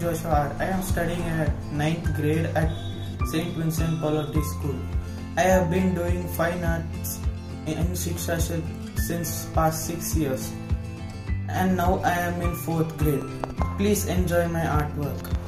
Joshua. I am studying at 9th grade at St. Vincent Polity School. I have been doing fine arts in Shiksha since past 6 years, and now I am in 4th grade. Please enjoy my artwork.